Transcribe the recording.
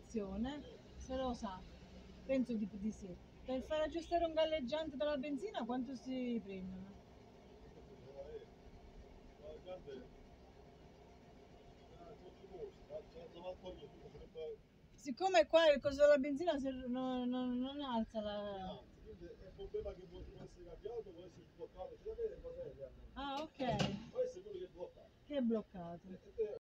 l'applicazione, se lo sa. Penso di sì. Per far aggiustare un galleggiante della benzina quanto si prendono? Siccome qua il costo della benzina non alza la... È un problema che può essere cambiato, può essere sbloccato, c'è da vedere cos'è realmente. Ah, ok, Può essere quello che è bloccato. che è bloccato.